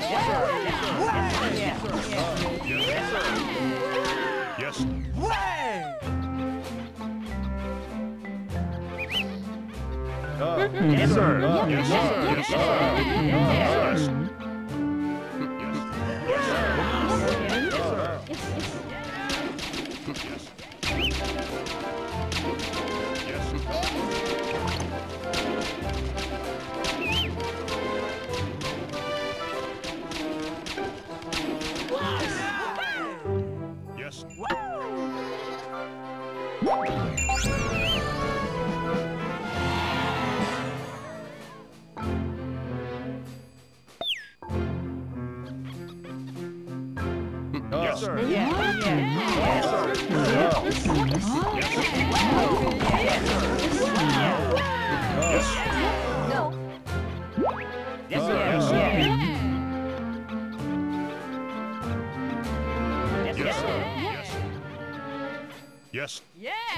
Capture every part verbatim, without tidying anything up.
Yes. Yes, sir. Yes, sir. Yes, sir. Yes. Yes. Yes, sir. Yeah. Yes, sir. Yes. No. Yes, sir. Yeah. Yes, sir. Yeah. Yes, sir. Yes. Yes.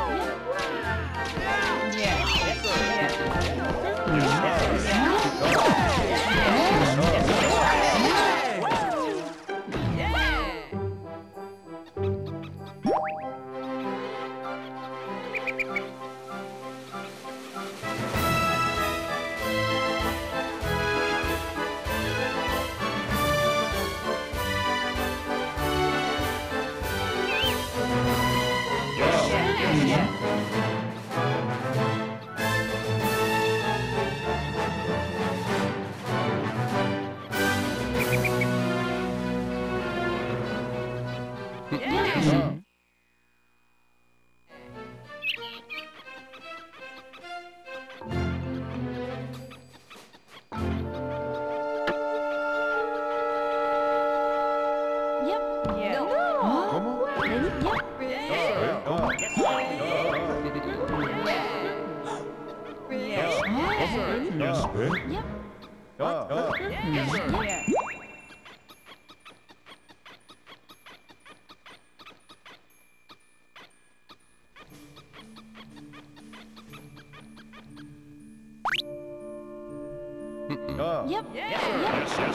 Yep. Yes, yes.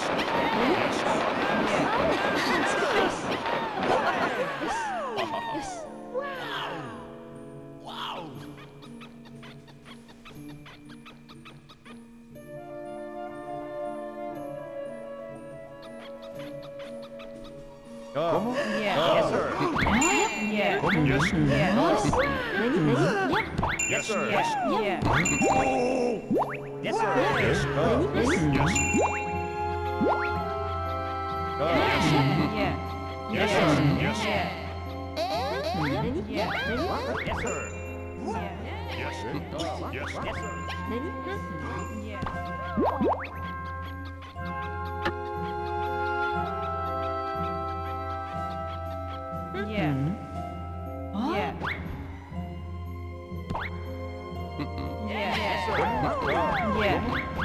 Yes. ¿Cómo? Yes, sir. Yeah. Yes, sir. Yes. Yes, sir. Yeah. Yeah. Yes, sir. Yes. Yes. Yeah. Yes, sir. Yes. Yeah. Yes, Yeah. sir. Yeah. Yes. Yes. Yes, sir. Yeah. Yeah. Yeah. Yes, sir. Yeah.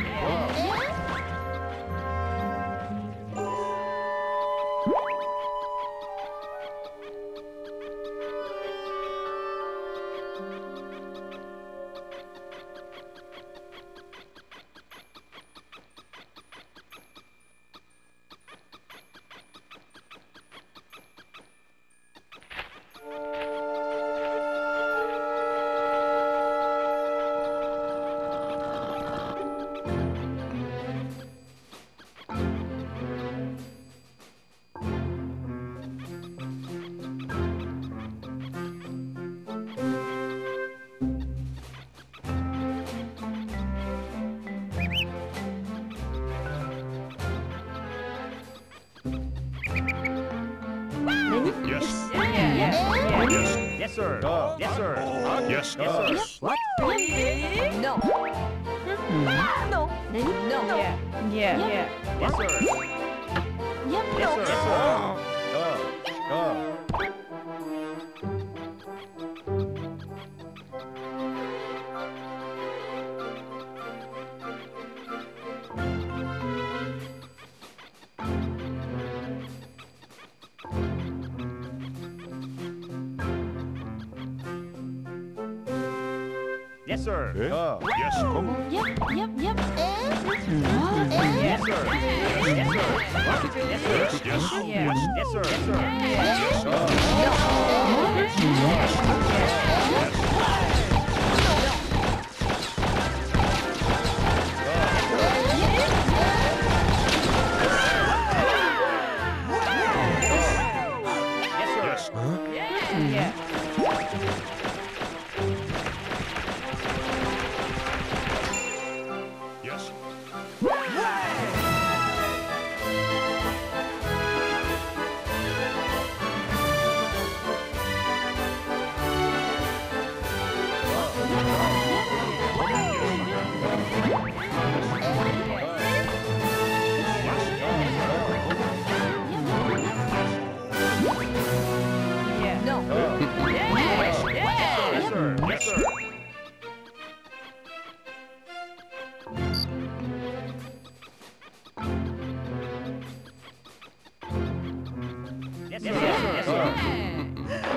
Yes. Yeah. Yeah. Yes. Yes, sir. Yes, sir. Yes, yes, sir. What? No. No. No. Yeah. Yeah. Yeah. Yes, sir. Yep. Yes, sir. Yes, sir. Yes, sir. 예? Uh, yes. Come on. Yep, yep, yep. Yes, sir. Yes, sir. Yes, sir. Yes, yes, Yeah. yes, sir. Yes, sir. Yeah. Yes, sir. Yeah. Yes. Yeah. No. Yes, sir. Yes, sir. Yes, sir. Yes, sir.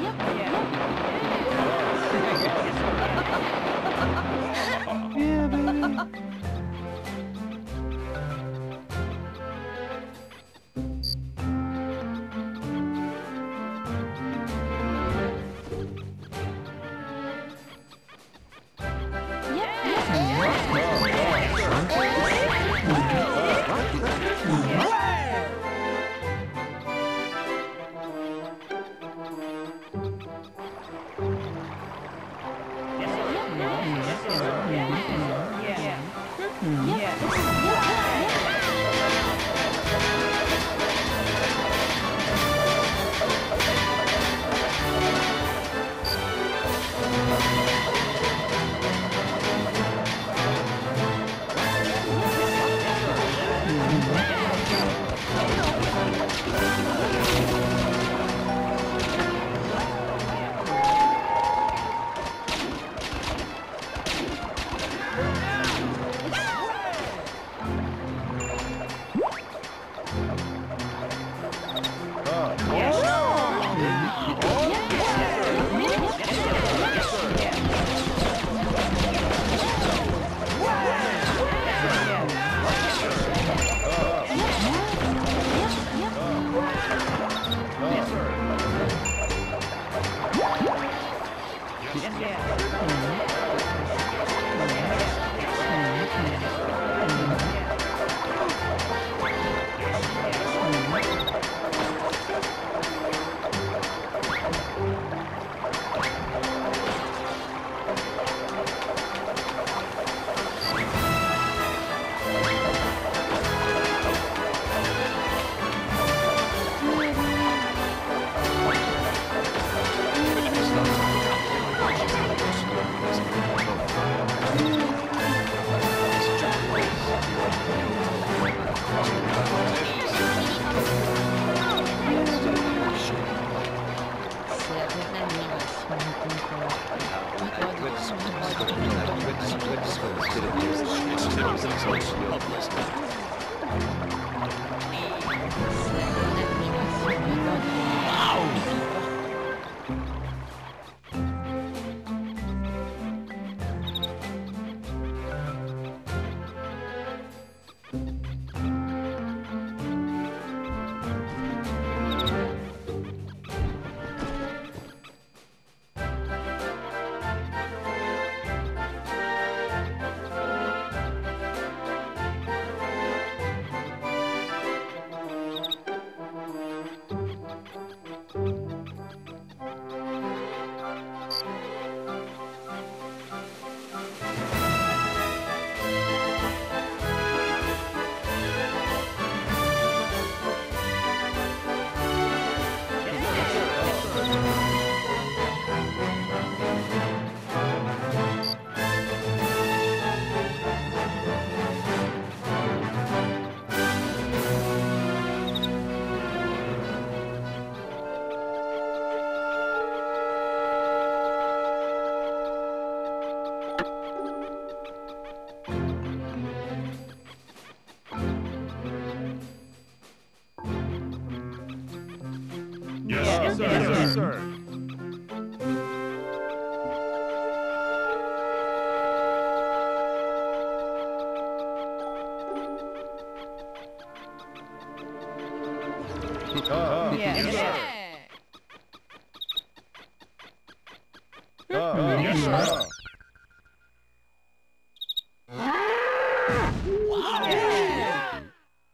Yes, sir. Yes, sir. Uh, Yeah. yes, Yeah. sir. Uh, yes, sir. Yeah.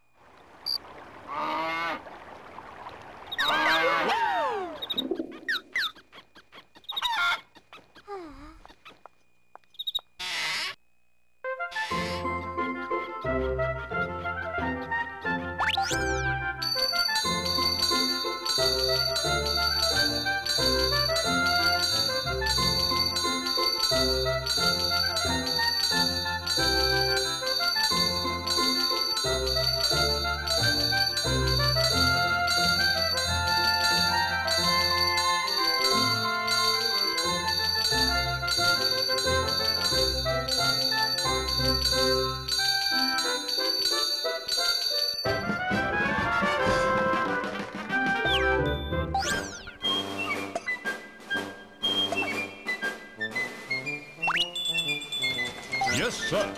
Yes, sir.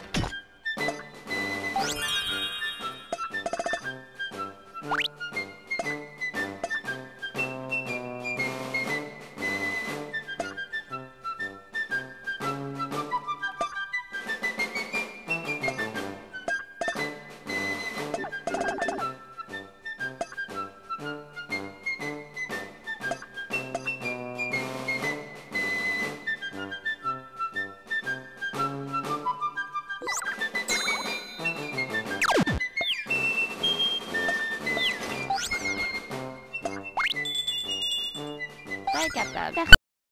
Vai, Captain.